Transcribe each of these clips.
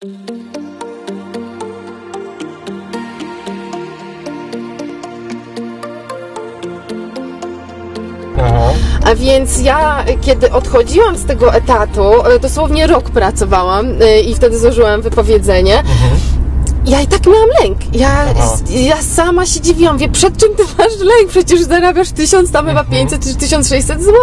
A więc ja, kiedy odchodziłam z tego etatu, dosłownie rok pracowałam i wtedy złożyłam wypowiedzenie. Ja i tak miałam lęk. Ja sama się dziwiłam, mówię, przed czym ty masz lęk? Przecież zarabiasz 1000, tam chyba 500 czy 1600 zł.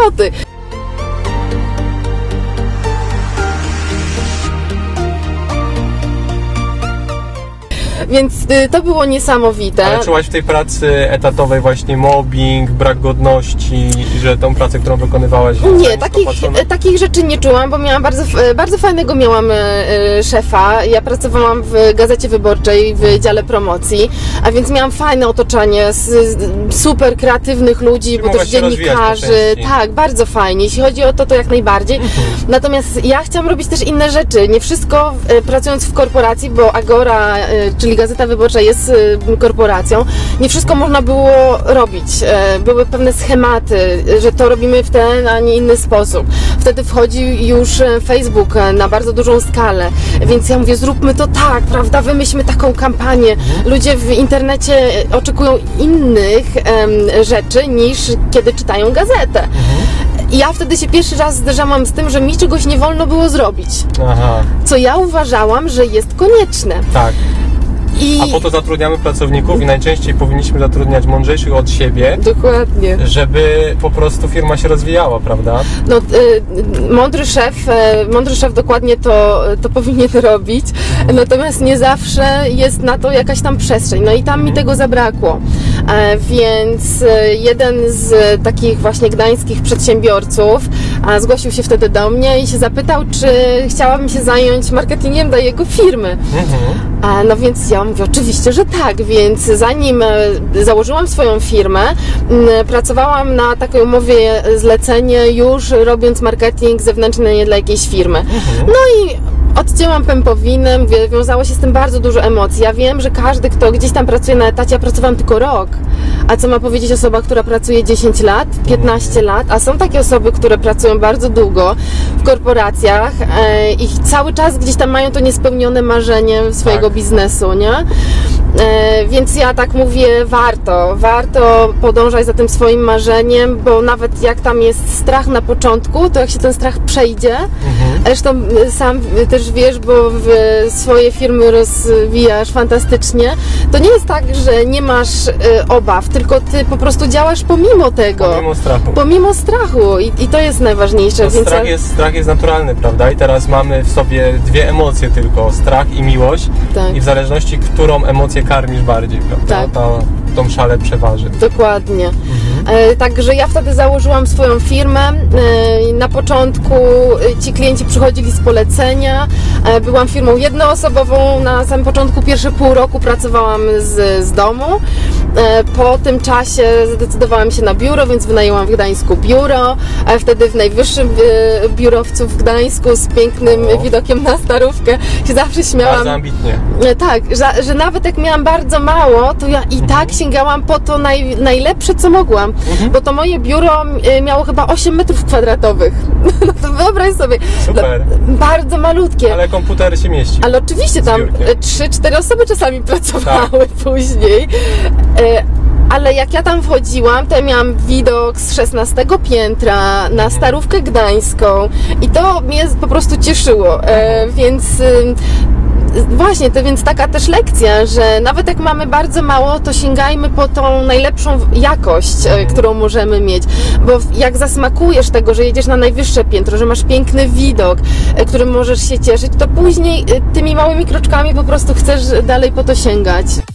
Więc to było niesamowite. Ale czułaś w tej pracy etatowej właśnie mobbing, brak godności, że tą pracę, którą wykonywałaś... Nie, takich rzeczy nie czułam, bo miałam bardzo fajnego szefa. Ja pracowałam w Gazecie Wyborczej w dziale promocji, a więc miałam fajne otoczenie, super kreatywnych ludzi, bo też dziennikarzy. Tak, bardzo fajnie. Jeśli chodzi o to, to jak najbardziej. Natomiast ja chciałam robić też inne rzeczy. Nie wszystko pracując w korporacji, bo Agora, czyli Gazeta Wyborcza jest korporacją, nie wszystko można było robić. Były pewne schematy, że to robimy w ten, a nie inny sposób. Wtedy wchodzi już Facebook na bardzo dużą skalę, więc ja mówię, zróbmy to tak, prawda, wymyślmy taką kampanię. Ludzie w internecie oczekują innych rzeczy niż kiedy czytają gazetę. I ja wtedy się pierwszy raz zderzałam z tym, że mi czegoś nie wolno było zrobić. Co ja uważałam, że jest konieczne. Tak. A po to zatrudniamy pracowników i najczęściej powinniśmy zatrudniać mądrzejszych od siebie. Dokładnie. Żeby po prostu firma się rozwijała, prawda? No, mądry szef dokładnie to powinien robić, natomiast nie zawsze jest na to jakaś tam przestrzeń. No i tam mi tego zabrakło. Więc jeden z takich właśnie gdańskich przedsiębiorców zgłosił się wtedy do mnie i się zapytał, czy chciałabym się zająć marketingiem dla jego firmy. No więc ja mówię, oczywiście, że tak, więc zanim założyłam swoją firmę, pracowałam na takiej umowie zlecenie, już robiąc marketing zewnętrzny dla jakiejś firmy. No i odcięłam pępowinę, wiązało się z tym bardzo dużo emocji. Ja wiem, że każdy, kto gdzieś tam pracuje na etacie, ja pracowałam tylko rok. A co ma powiedzieć osoba, która pracuje 10 lat, 15 lat? A są takie osoby, które pracują bardzo długo w korporacjach i cały czas gdzieś tam mają to niespełnione marzenie swojego biznesu, nie? Więc ja tak mówię, warto podążać za tym swoim marzeniem, bo nawet jak tam jest strach na początku, to jak się ten strach przejdzie, zresztą sam też wiesz, bo swoje firmy rozwijasz fantastycznie, to nie jest tak, że nie masz obaw, tylko ty po prostu działasz pomimo tego. Pomimo strachu i to jest najważniejsze. No, więc strach jest naturalny, prawda? I teraz mamy w sobie dwie emocje tylko, strach i miłość. Tak. I w zależności, którą emocję karmisz bardziej, prawda? Tak. Tą szalę przeważy. Dokładnie. Także ja wtedy założyłam swoją firmę. Na początku ci klienci przychodzili z polecenia. Byłam firmą jednoosobową. Na samym początku, pierwsze pół roku pracowałam z domu. Po tym czasie zdecydowałam się na biuro, więc wynajęłam w Gdańsku biuro. Wtedy w najwyższym biurowcu w Gdańsku z pięknym widokiem na Starówkę. Się zawsze śmiałam. Bardzo ambitnie. Tak, że nawet jak miałam bardzo mało, to ja i tak sięgałam po to najlepsze, co mogłam. Bo to moje biuro miało chyba 8 metrów kwadratowych. No to wyobraź sobie. Super. Bardzo malutkie. Ale komputery się mieści. Ale oczywiście tam 3-4 osoby czasami pracowały później. Ale jak ja tam wchodziłam, to ja miałam widok z 16 piętra na Starówkę Gdańską i to mnie po prostu cieszyło, więc właśnie, to więc taka też lekcja, że nawet jak mamy bardzo mało, to sięgajmy po tą najlepszą jakość, którą możemy mieć, bo jak zasmakujesz tego, że jedziesz na najwyższe piętro, że masz piękny widok, którym możesz się cieszyć, to później tymi małymi kroczkami po prostu chcesz dalej po to sięgać.